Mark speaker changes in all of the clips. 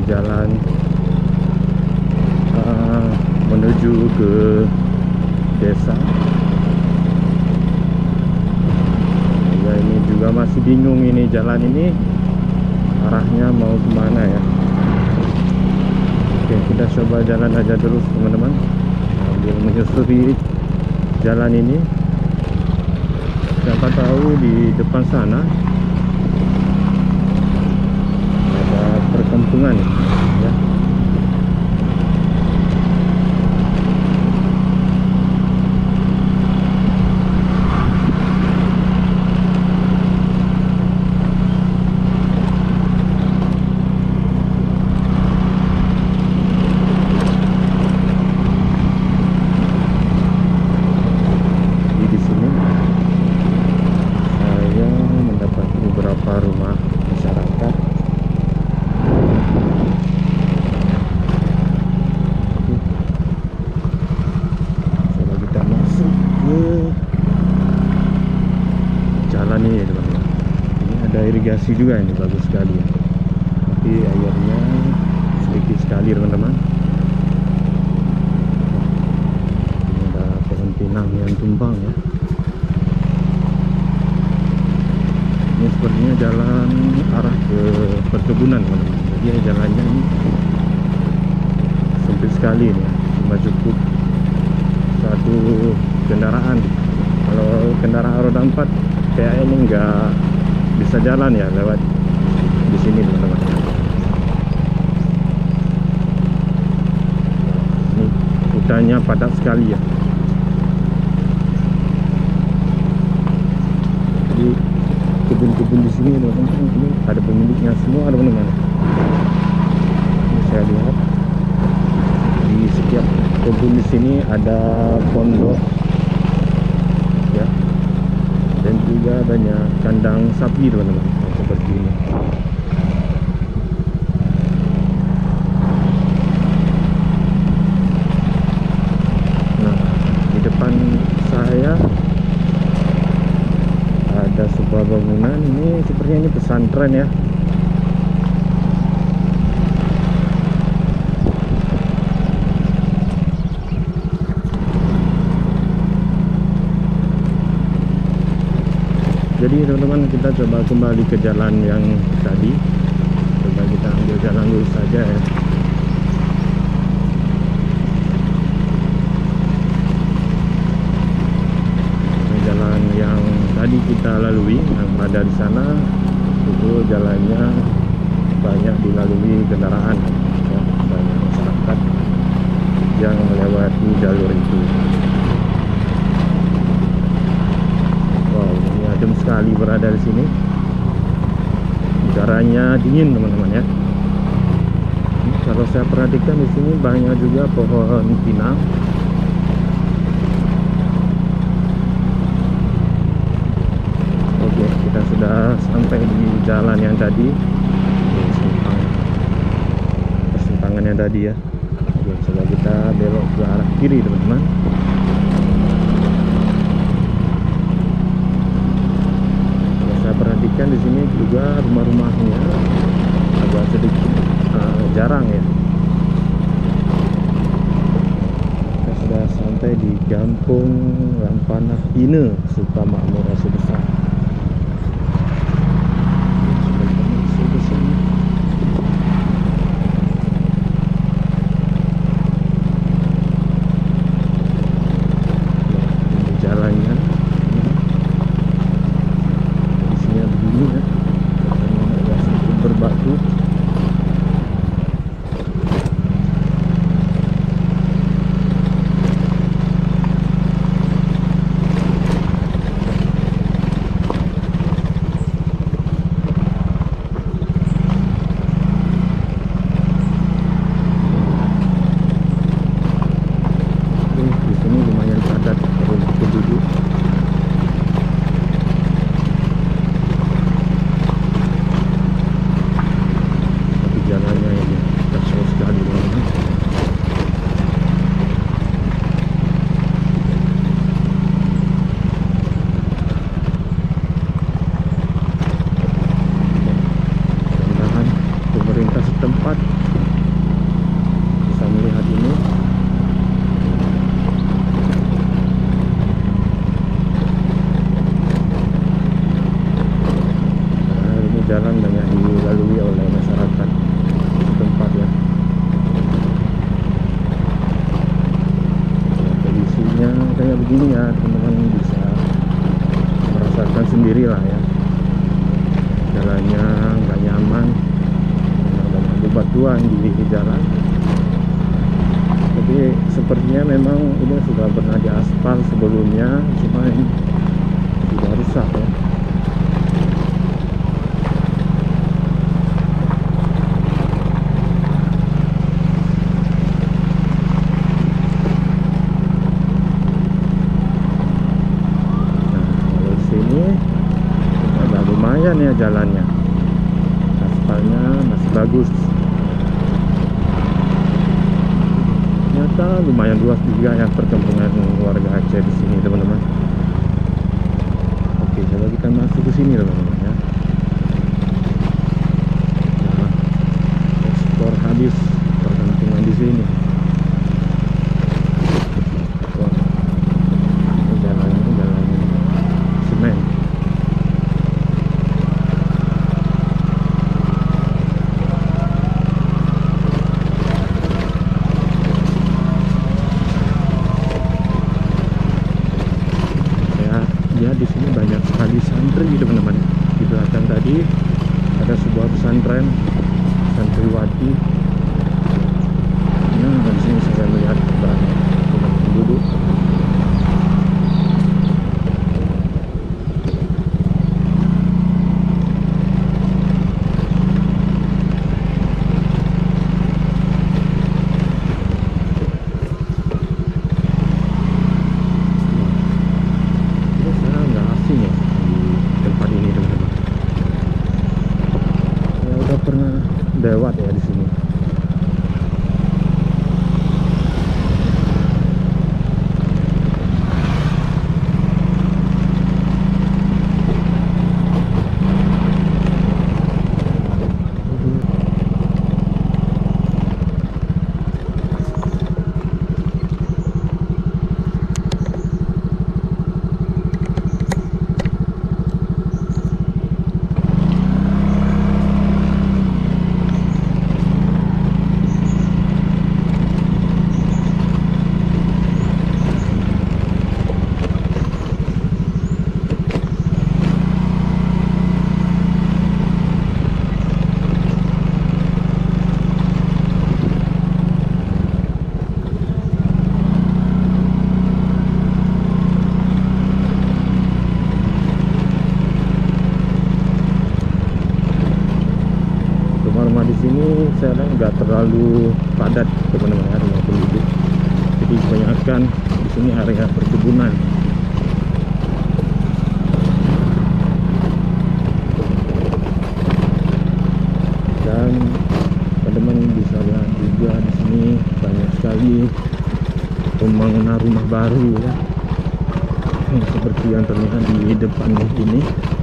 Speaker 1: jalan menuju ke desa. Ya, ini juga masih bingung ini jalan ini arahnya mau kemana ya. Oke, kita coba jalan aja terus teman-teman, sambil menyusuri jalan ini. Siapa tahu di depan sana ada perkampungan ya. Rumah masyarakat. Coba kita masuk ke jalan ini teman-teman. Ini ada irigasi juga, ini bagus sekali ya, tapi airnya sedikit sekali teman-teman. Ini ada pohon pinang yang tumbang ya. Ini sepertinya jalan arah ke perkebunan teman-teman. Jadi jalannya ini sempit sekali nih ya. Cuma cukup satu kendaraan. Kalau kendaraan roda 4 kayak ini nggak bisa jalan ya lewat di sini teman-teman. Ini hutannya padat sekali ya. Jadi kebun-kebun di sini teman-teman, ini ada pemiliknya semua teman-teman. Ini saya lihat di setiap kebun di sini ada pondok ya, dan juga banyak kandang sapi teman-teman seperti ini. Nah, di depan saya ada sebuah bangunan. Ini sepertinya ini pesantren ya. Jadi teman-teman, kita coba kembali ke jalan yang tadi. Coba kita ambil jalan lurus saja ya. Jalan yang tadi kita lalui yang ada di sana itu jalannya banyak dilalui kendaraan ya, banyak masyarakat yang melewati jalur itu. Wow, ini adem sekali berada di sini. Udaranya dingin teman-teman ya. Kalau saya perhatikan di sini banyak juga pohon pinang. Kita sudah sampai di jalan yang tadi, persimpangan yang tadi ya. Oke, coba kita belok ke arah kiri teman-teman. Saya perhatikan di sini juga rumah-rumahnya agak sedikit jarang ya. Kita sudah sampai di Kampung Rampanah Ine, Sukamakmur Aceh Besar. jalan banyak dilalui oleh masyarakat setempat ya. Kondisinya kayak begini ya, teman-teman bisa merasakan sendiri lah ya. Jalannya nggak nyaman, banyak bebatuan di jalan. Tapi sepertinya memang ini sudah pernah diaspal sebelumnya, cuma ini sudah rusak ya. Lumayan ya jalannya, aspalnya masih bagus. Ternyata lumayan luas juga ya perkampungan warga Aceh di sini, teman-teman. Oke, coba kita masuk ke sini, teman-teman ya. Nah, ekspor habis perkampungan di sini. Wah, ini jalan semen. Ya, di sini banyak sekali santri, teman-teman. Di belakang tadi ada sebuah pesantren santriwati. Nah, di sini saya melihat banyak penduduk. Pernah lewat ya di sini. Rumah di sini saya lihat nggak terlalu padat, teman-teman ya, rumah penduduk. Jadi kebanyakan di sini area perkebunan. Dan teman-teman bisa lihat juga di sini banyak sekali pembangunan rumah baru ya, seperti yang terlihat di depan ini.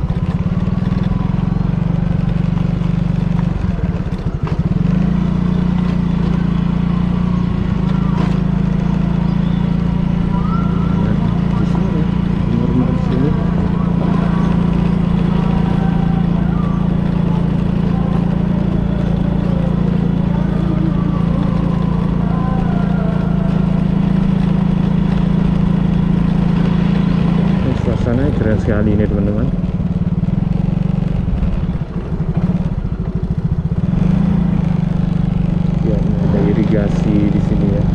Speaker 1: Suasana keren sekali ini, teman-teman. Ya, ini ada irigasi di sini ya.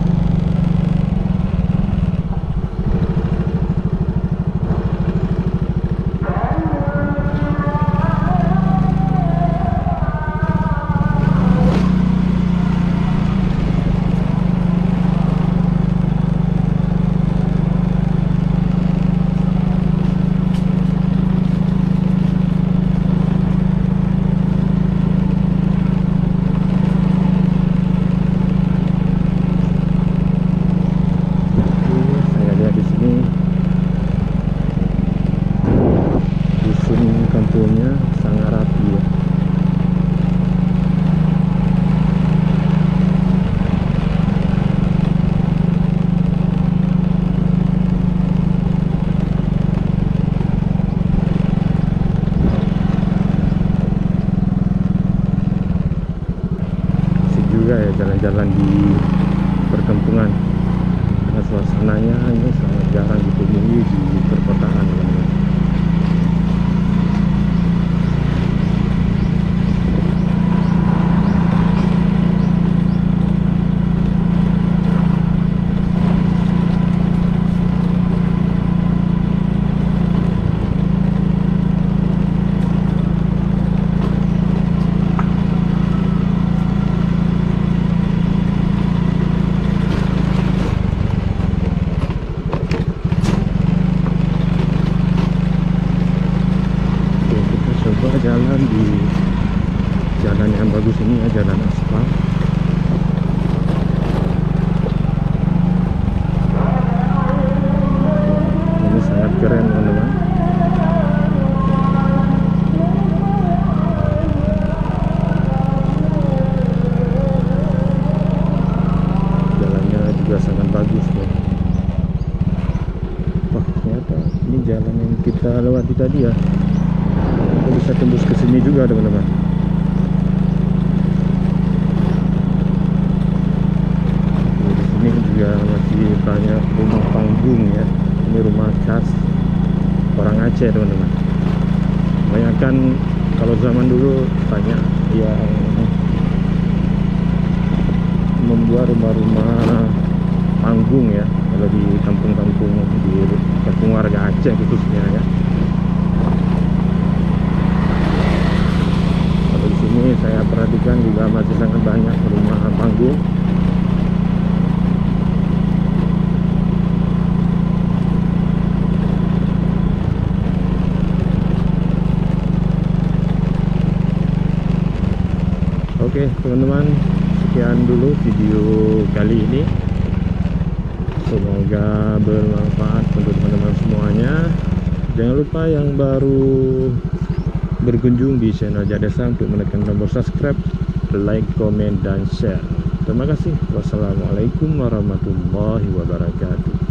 Speaker 1: Kampungnya sangat rapi ya. ya jalan-jalan di perkampungan. Karena suasananya ini sangat jarang ditemui di perkotaan, teman-teman. Jalan di jalan yang bagus ini ya, jalan aspal. Ini sangat keren, teman-teman. Jalannya juga sangat bagus ya. Wah, ternyata ini jalan yang kita lewati tadi ya. Kita bisa tembus ke sini juga, teman-teman. Di sini juga masih banyak rumah panggung ya. Ini rumah khas orang Aceh, teman-teman. Kebanyakan kalau zaman dulu banyak yang membuat rumah-rumah panggung ya. Kalau di kampung-kampung, di kampung warga Aceh khususnya ya. Ini saya perhatikan juga masih sangat banyak rumah panggung. Oke, teman-teman, sekian dulu video kali ini. Semoga bermanfaat untuk teman-teman semuanya. Jangan lupa yang baru berkunjung di channel Jadesa untuk menekan tombol subscribe, like, komen, dan share. Terima kasih. Wassalamualaikum warahmatullahi wabarakatuh.